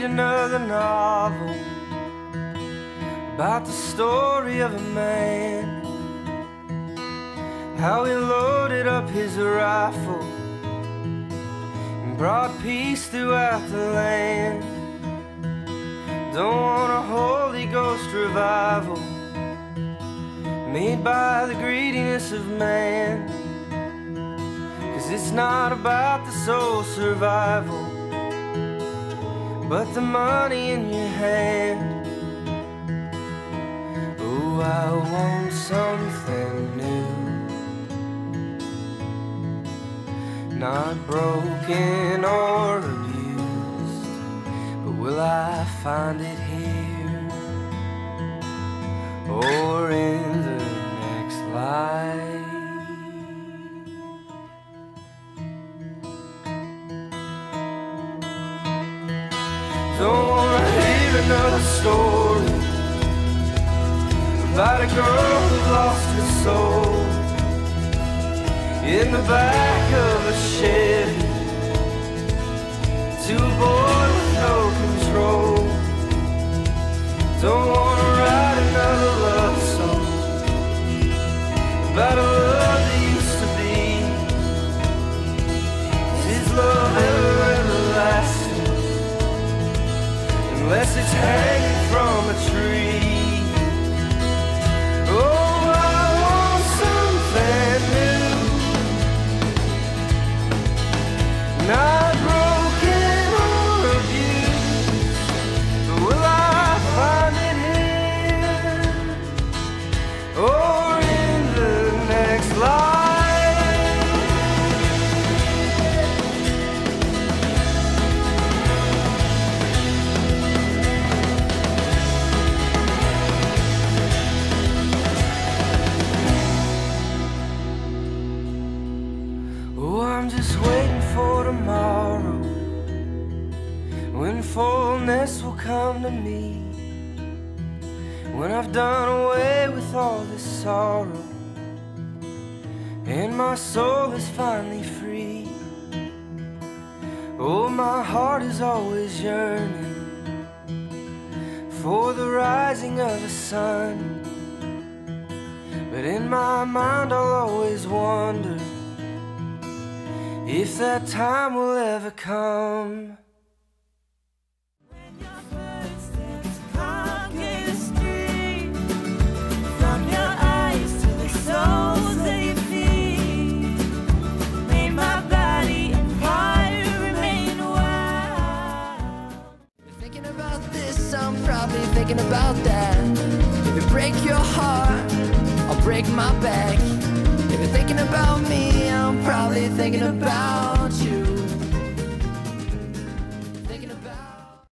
another novel about the story of a man, how he loaded up his rifle and brought peace throughout the land. Don't want a Holy Ghost revival made by the greediness of man, 'cause it's not about the soul survival, but the money in your hand. Oh, I want something new, not broken or abused, but will I find it here or in the next life? Don't wanna hear another story about a girl who lost her soul in the back of a Chevy to a boy with no control. Don't wanna write another love song about a love that used to be. Is love ever everlasting unless it's hanging from a tree? Oh, I want something new, not broken or abused, but will I find it here or in the next life? Oh, I'm just waiting for tomorrow, when fullness will come to me, when I've done away with all this sorrow and my soul is finally free. Oh, my heart is always yearning for the rising of the sun, but in my mind I'll always wonder if that time will ever come. When your footsteps conquer the street, from your eyes to the soles of your feet, may my body and heart remain wild. If you're thinking about this, I'm probably thinking about that. If you break your heart, I'll break my back. If you're thinking about me, I'm probably thinking about you.